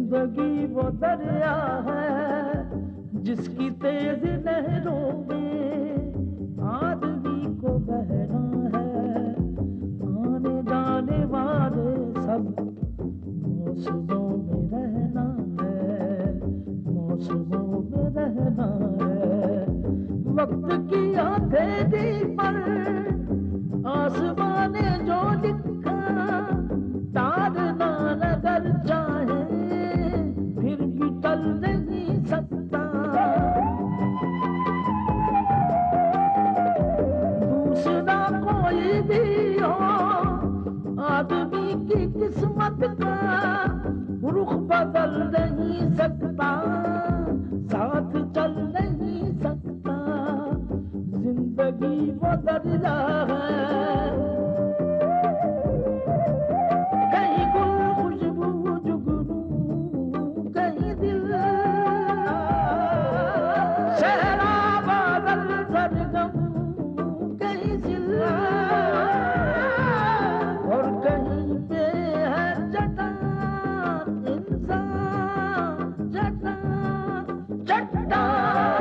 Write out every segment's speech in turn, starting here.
जिंदगी वो दरिया है जिसकी तेज लहरों में आदमी को बहना है। आने जाने वाले सब मौसमों में रहना है, मौसमों में रहना है। वक्त की हथेली पर आसमां ने जो लिखा तारना नगर चाहे फिर भी टल नहीं सकता। दूसरा कोई भी हो आदमी की किस्मत का रुख बदल नहीं सकता, साथ चल नहीं सकता। जिंदगी वो दरिया है, कहीं गुल खुशबू जुगनू, कहीं दिल सहरा बादल सरगम, कहीं सिला और कहीं पे है चट्टान इंसान, चट्टान चट्टान।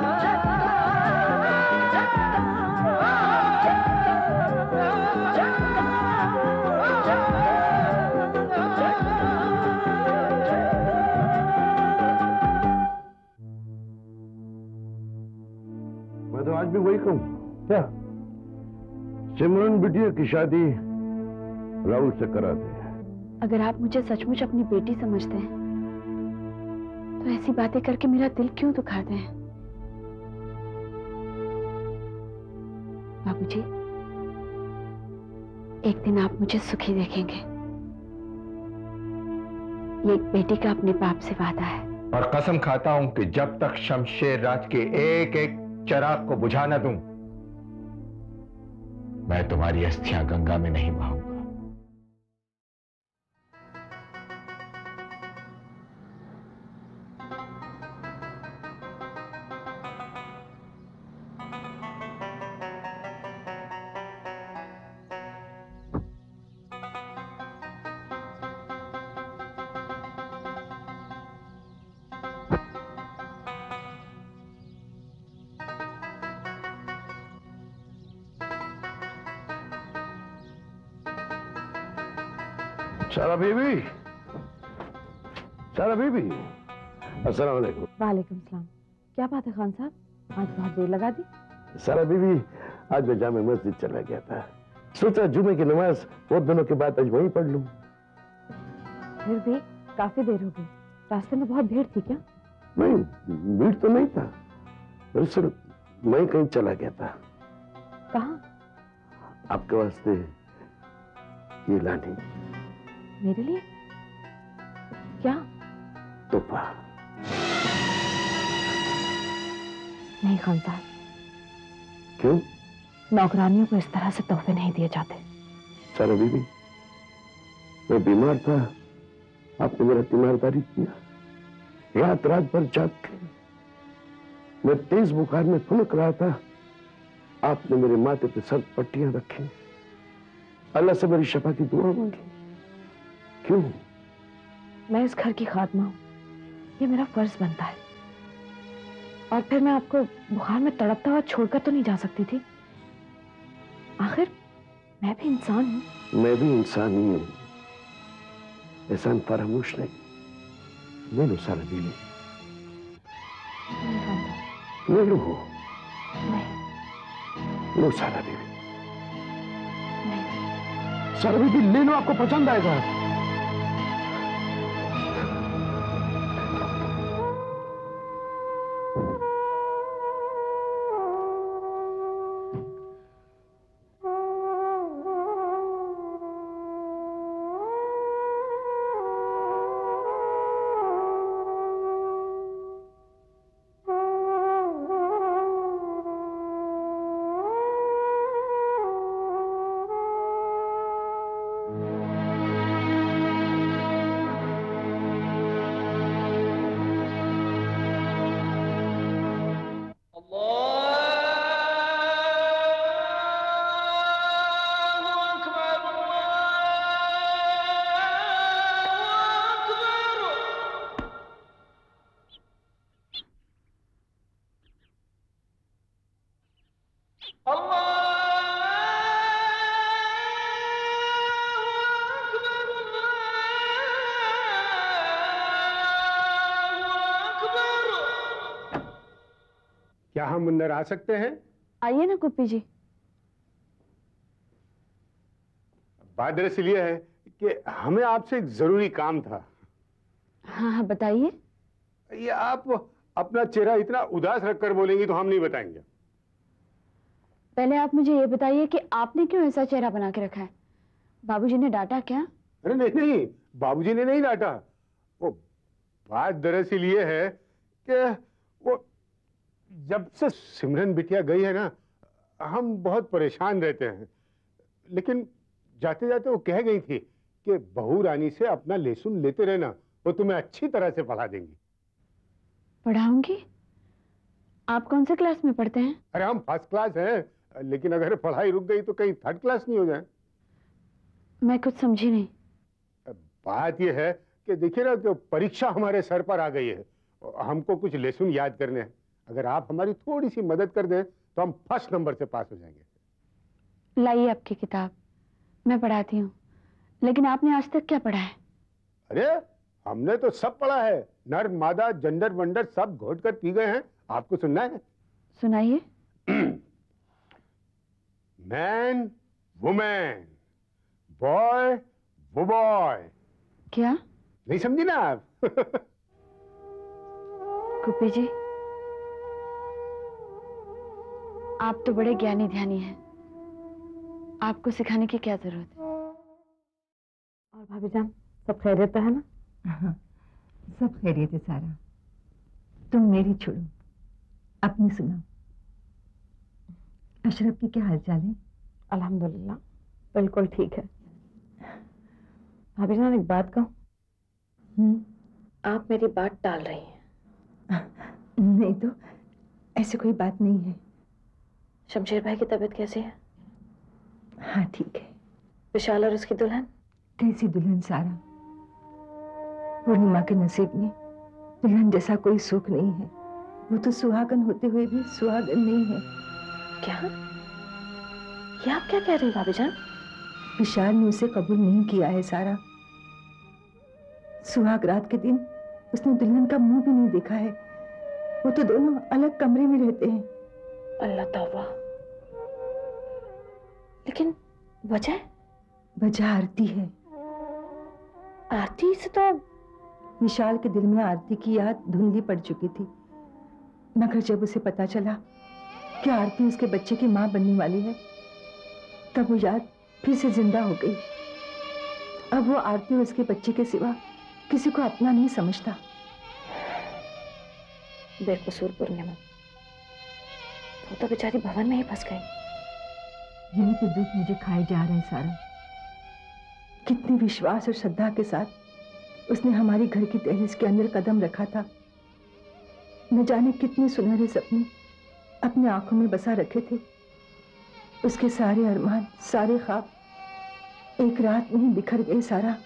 मैं तो आज भी वही कहूं क्या, सिमरन बिटिया की शादी राहुल से करा दे। अगर आप मुझे सचमुच अपनी बेटी समझते हैं तो ऐसी बातें करके मेरा दिल क्यों दुखाते हैं? बाबूजी, एक दिन आप मुझे सुखी देखेंगे। ये एक बेटी का अपने बाप से वादा है। और कसम खाता हूं कि जब तक शमशेर राज के एक एक चिराग को बुझा न दूं, मैं तुम्हारी अस्थियां गंगा में नहीं बहाऊंगा। सारा बीबी, सारा बीबी, अस्सलाम वालेकुम। वालेकुम सलाम। क्या बात है खान साहब, आज बहुत देर लगा दी? सारा बीबी, आज मैं जामे मस्जिद चला गया था, सोचा जुमे की नमाज बहुत दिनों के बाद आज वहीं पढ़ लूं। फिर भी काफी देर हो गई, रास्ते में बहुत भीड़ थी क्या? नहीं, भीड़ तो नहीं था, दरअसल मैं कहीं चला गया था। कहाँ? आपके वास्ते ये लानी। मेरे लिए? क्या? तोहफा। नहीं खान साहब। क्यों? नौकरानियों को इस तरह से तोहफे नहीं दिए जाते। सारा बीबी, मैं बीमार था, आपने मेरा तीमारदारी किया, रात रात भर जाग के मैं तेज बुखार में फुनक रहा था, आपने मेरे माथे पे सर पट्टियां रखी, अल्लाह से मेरी शफा की दुआ मांगी। क्यों? मैं इस घर की खादमा हूं, ये मेरा फर्ज बनता है। और फिर मैं आपको बुखार में तड़पता हुआ छोड़कर तो नहीं जा सकती थी। आखिर मैं भी इंसान हूं। मैं भी इंसान ही हूं, एहसान फरामोश नहीं। ले लो सारा बीबी, ले लो। नहीं। लो सारा बीबी, सारा बीबी ले लो, आपको पसंद आएगा। क्या हम अंदर आ सकते हैं? आइए ना कुप्पी जी। बात दरअसल ये है कि हमें आपसे एक जरूरी काम था। हाँ हाँ बताइए। ये आप अपना चेहरा इतना उदास रखकर बोलेंगी तो हम नहीं बताएंगे। पहले आप मुझे ये बताइए कि आपने क्यों ऐसा चेहरा बना के रखा है? बाबूजी ने डांटा क्या? अरे नहीं नहीं, बाबूजी ने नहीं डांटा। वो बात दरअसल ये है कि वो जब से सिमरन बिटिया गई है ना, हम बहुत परेशान रहते हैं। लेकिन जाते जाते वो कह गई थी कि बहू रानी से अपना लेसन लेते रहना, वो तुम्हें अच्छी तरह से पढ़ा देंगी। पढ़ाऊंगी? आप कौन से क्लास में पढ़ते हैं? अरे हम फर्स्ट क्लास हैं, लेकिन अगर पढ़ाई रुक गई तो कहीं थर्ड क्लास नहीं हो जाए। मैं कुछ समझी नहीं। बात यह है कि देखिए ना कि परीक्षा हमारे सर पर आ गई है, हमको कुछ लेसन याद करने हैं। अगर आप हमारी थोड़ी सी मदद कर दें तो हम फर्स्ट नंबर से पास हो जाएंगे। लाइए आपकी किताब, मैं पढ़ाती हूँ। लेकिन आपने आज तक क्या पढ़ा है? अरे हमने तो सब पढ़ा है, नर मादा जंडर वंडर सब घोट कर पी गए हैं। आपको सुनना है? सुनाइए। मैन वुमेन, बॉय वो बॉय। क्या? नहीं समझी ना आप? कुप्पी जी, आप तो बड़े ज्ञानी ध्यानी हैं। आपको सिखाने की क्या जरूरत है? और भाभी जान, सब खैरियत तो है ना? हाँ, सब खैरियत है सारा। तुम मेरी छोड़ो, अपनी सुनाओ। अशरफ की क्या हालचाल है? अल्हम्दुलिल्लाह बिल्कुल ठीक है। भाभी जान एक बात कहूं? आप मेरी बात टाल रही हैं। नहीं तो ऐसी कोई बात नहीं है। शमशेर भाई की तबीयत कैसी है? हाँ ठीक है। विशाल और उसकी दुल्हन? कैसी दुल्हन सारा? पूर्णिमा के नसीब में दुल्हन जैसा कोई सुख नहीं है। वो तो सुहागन होते हुए भी सुहागन नहीं है। क्या? ये आप क्या कह रही हैं भाभी जान? विशाल ने उसे कबूल नहीं किया है सारा। सुहाग रात के दिन उसने दुल्हन का मुंह भी नहीं देखा है। वो तो दोनों अलग कमरे में रहते हैं। अल्लाह तौबा। लेकिन वजह? वजह आरती है। आरती से तो विशाल के दिल में आरती की याद धुंधली पड़ चुकी थी, मगर जब उसे पता चला कि आरती उसके बच्चे की मां बनने वाली है, तब वो याद फिर से जिंदा हो गई। अब वो आरती और उसके बच्चे के सिवा किसी को अपना नहीं समझता। बेकसूर पूर्णिमा, वो तो बेचारी भवन में ही फंस गई। यही तो दुख मुझे खाए जा रहे हैं सारा। कितने विश्वास और श्रद्धा के साथ उसने हमारी घर की दहलीज के अंदर कदम रखा था। न जाने कितने सुनहरे सपने अपने आंखों में बसा रखे थे। उसके सारे अरमान, सारे ख्वाब एक रात में ही बिखर गए सारा।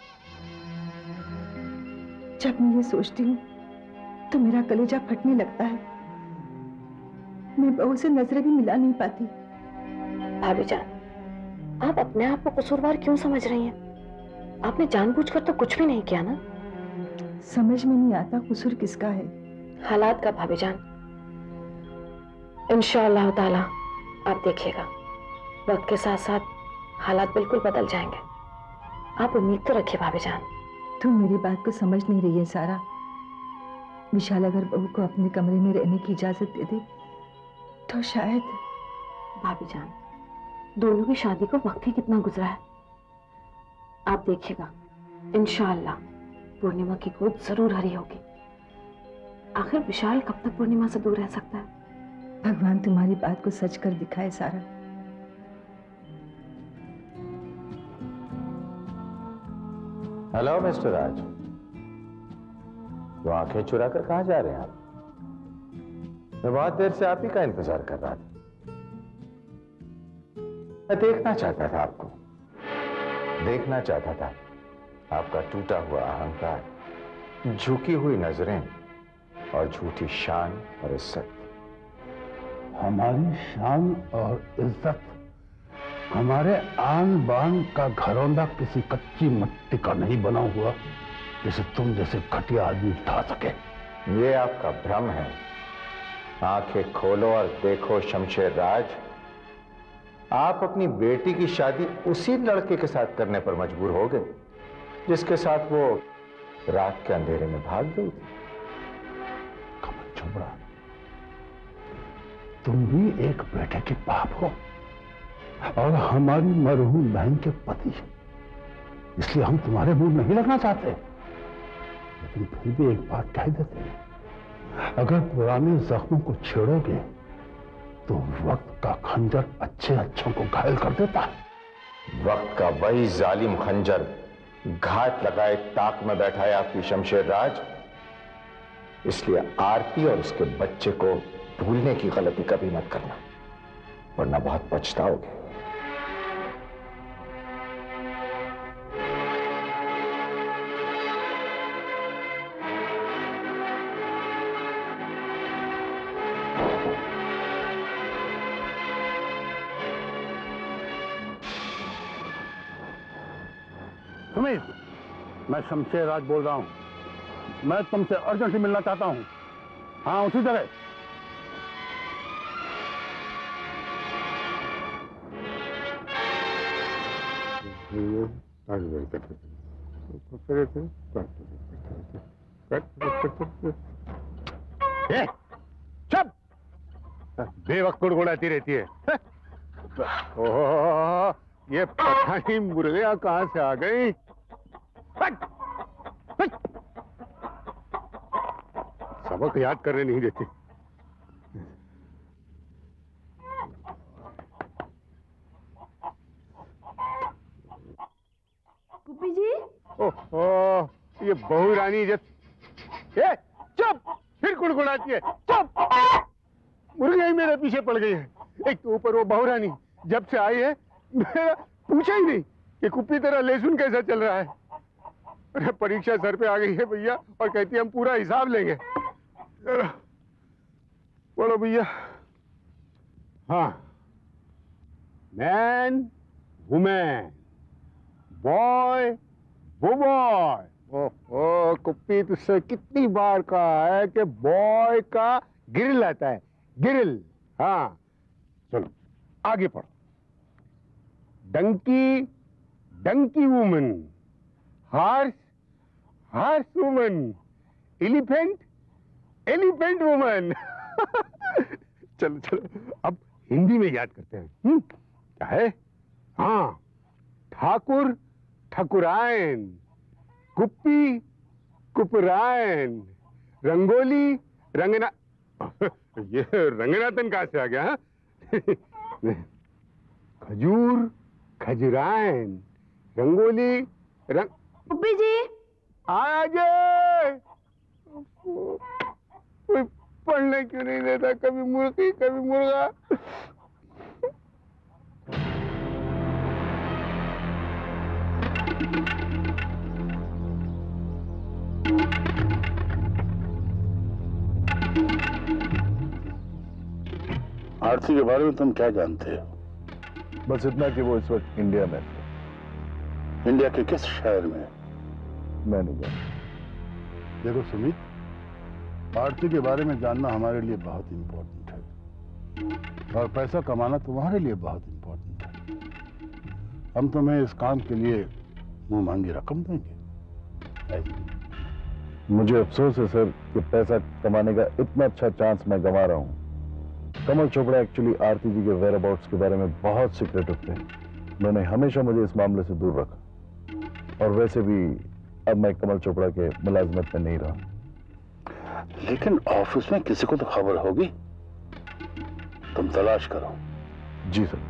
जब मैं ये सोचती हूँ तो मेरा कलेजा फटने लगता है। मैं बहू से नजरें भी मिला नहीं पाती। भाभी जान, आप अपने आप को कसूरवार क्यों समझ रही हैं? आपने जानबूझकर तो कुछ भी नहीं किया ना। समझ में नहीं आता कसूर किसका है। हालात का भाभी जान। इंशाअल्लाह ताला आप देखिएगा, वक्त के साथ साथ हालात बिल्कुल बदल जाएंगे। आप उम्मीद तो रखिए भाभी जान। तुम मेरी बात को समझ नहीं रही है सारा। विशाल अगर बहू को अपने कमरे में रहने की इजाजत दे दे तो शायद। भाभी जान, दोनों की शादी को वक्त ही कितना गुजरा है। आप देखिएगा, इंशाअल्लाह पूर्णिमा की गोद जरूर हरी होगी। आखिर विशाल कब तक पूर्णिमा से दूर रह सकता है? भगवान तुम्हारी बात को सच कर दिखाए सारा। हेलो मिस्टर राज, वो आंखें चुरा कर कहां जा रहे हैं आप? मैं बहुत देर से आप ही का इंतजार कर रहा था। मैं देखना चाहता था आपको, देखना चाहता था आपका टूटा हुआ अहंकार, झुकी हुई नजरें और झूठी शान और इज्जत। हमारी शान और इज्जत हमारे आन बान का घरौंदा किसी कच्ची मिट्टी का नहीं बना हुआ जिसे तुम जैसे घटिया आदमी उठा सके। ये आपका भ्रम है। आंखें खोलो और देखो शमशेर राज, आप अपनी बेटी की शादी उसी लड़के के साथ करने पर मजबूर हो गए जिसके साथ वो रात के अंधेरे में भाग गई थी। कमल चोपड़ा, तुम भी एक बेटे के बाप हो और हमारी मरहूम बहन के पति, इसलिए हम तुम्हारे मुंह नहीं लगना चाहते, लेकिन फिर भी एक बात कह देते हैं, अगर पुराने जख्मों को छेड़ोगे तो वक्त का खंजर अच्छे अच्छों को घायल कर देता है। वक्त का वही जालिम खंजर घात लगाए ताक में बैठा है आपकी शमशेर राज, इसलिए आरती और उसके बच्चे को भूलने की गलती कभी मत करना, वरना बहुत पछताओगे। सुमित, मैं शमशेर राज बोल रहा हूं। मैं तुमसे अर्जेंटली मिलना चाहता हूं। हाँ, उसी जगह। चुप! बेवक्त गुड़गुड़ाती रहती है। ओह, ये पता नहीं मुर्गियां कहां से आ गई। सबक याद करने नहीं देती। गुप्पी जी, ओह, ये बहू रानी चुप! फिर गुड़गुड़ाती है। चुप! मुर्गियां ही मेरे पीछे पड़ गई है। एक तो ऊपर वो बहू रानी जब से आई है मेरा पूछा ही नहीं कि कुप्पी तेरा लहसुन कैसा चल रहा है। अरे परीक्षा सर पे आ गई है भैया, और कहती है हम पूरा हिसाब लेंगे। बोलो भैया। हाँ, मैन वुमेन, बॉय वो बॉय। ओह, कुप्पी तुझसे कितनी बार कहा है कि बॉय का गिरिल आता है, गिरिल। हाँ चलो आगे पढ़ो। Donkey, donkey woman, horse, horse woman, elephant, elephant woman. चलो चलो अब हिंदी में याद करते हैं। क्या है? हाँ, ठाकुर, ठकुरायन, कुप्पी, कुपरायन, रंगोली, रंगना। ये रंगनाथन कहां से आ गया? हा? खजूर, खजरायन, रंगोली, रंग। गुप्पी जी, आजे कोई पढ़ने क्यों नहीं देता? कभी मुर्गी, कभी मुर्गा। आरती के बारे में तुम क्या जानते हो? बस इतना कि वो इस वक्त इंडिया में है। इंडिया के किस शहर में? मैं नहीं जानता। देखो सुमित, आरती के बारे में जानना हमारे लिए बहुत इंपॉर्टेंट है, और पैसा कमाना तुम्हारे लिए बहुत इंपॉर्टेंट है। हम तुम्हें इस काम के लिए मुंह मांगी रकम देंगे। मुझे अफसोस है सर कि पैसा कमाने का इतना अच्छा चांस मैं गंवा रहा हूँ। कमल चोपड़ा एक्चुअली आरती जी के वेयर अबाउट्स के बारे में बहुत सीक्रेटिव थे। मैंने हमेशा मुझे इस मामले से दूर रखा, और वैसे भी अब मैं कमल चोपड़ा के मुलाजमत में नहीं रहा। लेकिन ऑफिस में किसी को तो खबर होगी, तुम तलाश करो। जी सर।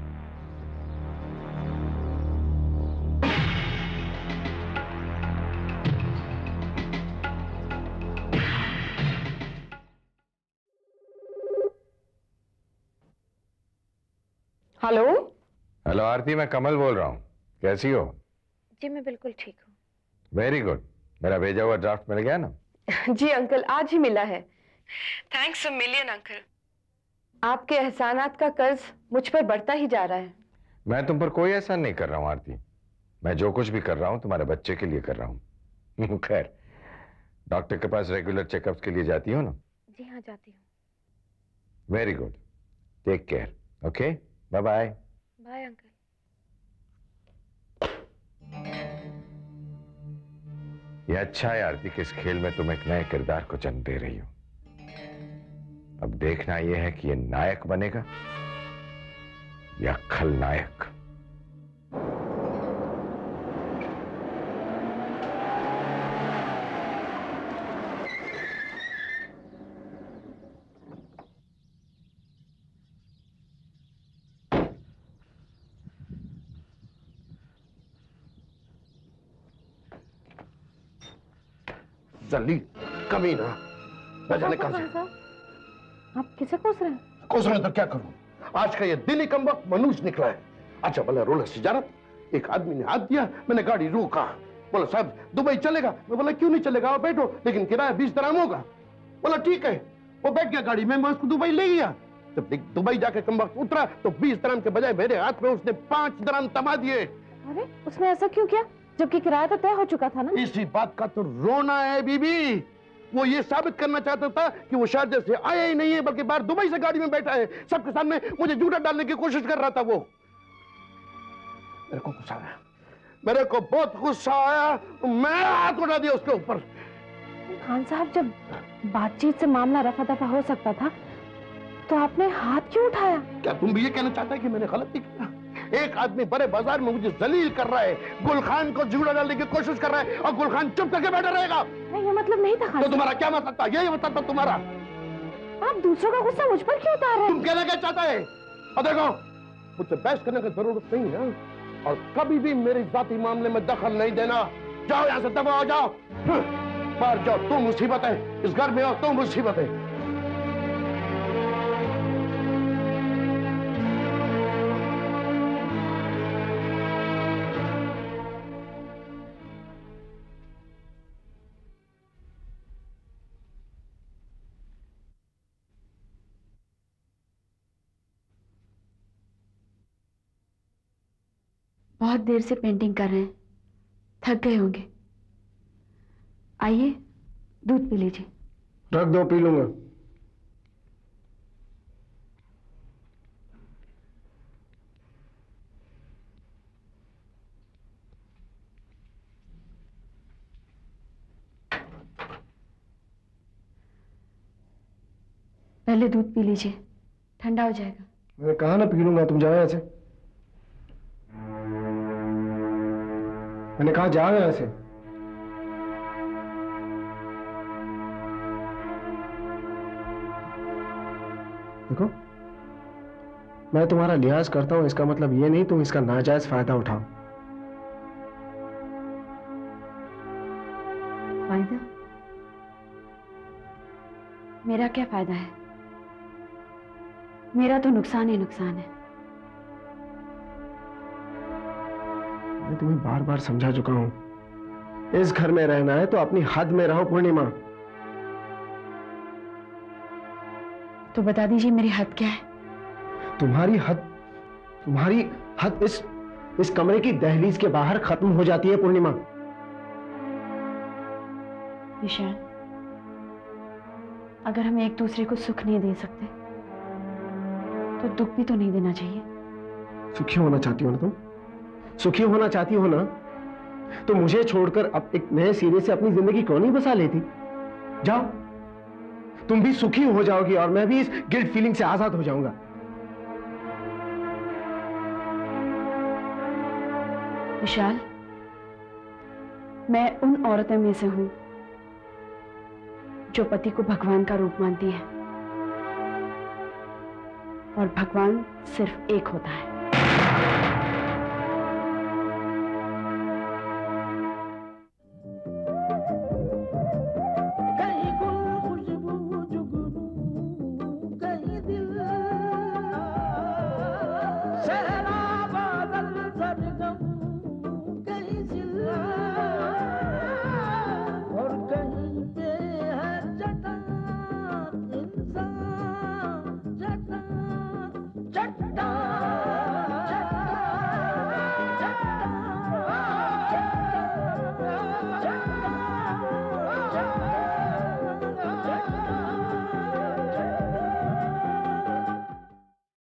हेलो। हेलो आरती, मैं कमल बोल रहा हूँ। कैसी हो? जी मैं बिल्कुल ठीक हूँ। Very good. मेरा भेजा हुआ ड्राफ्ट मिल गया ना? जी अंकल, आज ही मिला है। Thanks a million uncle. आपके एहसानात का कर्ज मुझ पर बढ़ता ही जा रहा है। मैं तुम पर कोई एहसान नहीं कर रहा हूँ आरती। मैं जो कुछ भी कर रहा हूँ तुम्हारे बच्चे के लिए कर रहा हूँ। खैर, डॉक्टर के पास रेगुलर चेकअप्स के लिए जाती हो ना? जी हाँ जाती हूँ। Very good, take care, okay, bye bye. Bye uncle. ये अच्छा है आरती कि इस खेल में तुम एक नए किरदार को जन्म दे रही हो। अब देखना यह है कि ये नायक बनेगा या खलनायक। जलील कमीना, न जाने कहां से। आप किसे कोस रहे हैं? कोस रहे तो क्या करूं? आज का ये दिन ही कम वक्त मनुष्य निकला है। अच्छा भला रोलर सिजारत, एक आदमी ने हाथ दिया, मैंने गाड़ी रोका, बोला साहब दुबई चलेगा। मैं बोला क्यों नहीं चलेगा, आप बैठो, लेकिन किराया 20 दराम होगा। बोला ठीक है, वो बैठ गया गाड़ी में, मैं उसको दुबई ले गया। जब दुबई जाके कम वक्त उतरा तो 20 दराम के बजाय मेरे हाथ में उसने 5 दराम थमा दिए। अरे उसने ऐसा क्यों किया, जबकि किराया तो तय हो चुका था ना? इसी बात का तो रोना है बीबी। वो ये साबित करना चाहता था कि वो शारजा से आया ही नहीं है, बल्कि बाहर दुबई से गाड़ी में बैठा है। सबके सामने मुझे झूठा डालने की कोशिश कर रहा था वो। मेरे को गुस्सा आया, मेरे को बहुत गुस्सा आया, मैं हाथ उठा दिया उसके ऊपर। खान साहब, जब बातचीत से मामला रफा दफा हो सकता था तो आपने हाथ क्यों उठाया? क्या तुम भी ये कहना चाहता है कि मैंने गलती किया? एक आदमी बड़े बाजार में मुझे जलील कर रहा है, गुलखान को झूठा डालने की कोशिश कर रहा है, और गुलखान चुप करके बैठा रहेगा। नहीं, ये मतलब नहीं था खान। तो तुम्हारा क्या मतलब था? यही मतलब था तुम्हारा। आप दूसरों का गुस्सा मुझ पर क्यों उतार रहे हैं? तुम कहना क्या चाहता है? और देखो, मुझसे बहस करने की जरूरत नहीं है, और कभी भी मेरे जाती मामले में दखल नहीं देना। जाओ यहाँ से, दबा हो जाओ, बाहर जाओ। तुम मुसीबत है इस घर में, और तुम मुसीबत है। बहुत देर से पेंटिंग कर रहे हैं, थक गए होंगे। आइए दूध पी लीजिए। रख दो, पी लूंगा। पहले दूध पी लीजिए, ठंडा हो जाएगा। मैंने कहा ना पी लूंगा, तुम जाओ यहाँ से। मैंने कहा जाओ यहाँ से। देखो, मैं तुम्हारा लिहाज करता हूं, इसका मतलब ये नहीं तुम इसका नाजायज फायदा उठाओ। फायदा? मेरा क्या फायदा है? मेरा तो नुकसान ही नुकसान है। मैं तुम्हें बार बार समझा चुका हूं, इस घर में रहना है तो अपनी हद में रहो पूर्णिमा। तो बता दीजिए मेरी हद क्या है? तुम्हारी हद इस कमरे की दहलीज के बाहर खत्म हो जाती है पूर्णिमा। विशाल, अगर हम एक दूसरे को सुख नहीं दे सकते तो दुख भी तो नहीं देना चाहिए। सुखी होना चाहती हो ना तुम? सुखी होना चाहती हो ना, तो मुझे छोड़कर अब एक नए सिरे से अपनी जिंदगी क्यों नहीं बसा लेती? जाओ, तुम भी सुखी हो जाओगी और मैं भी इस गिल्ट फीलिंग से आजाद हो जाऊंगा। विशाल, मैं उन औरतों में से हूं जो पति को भगवान का रूप मानती है, और भगवान सिर्फ एक होता है।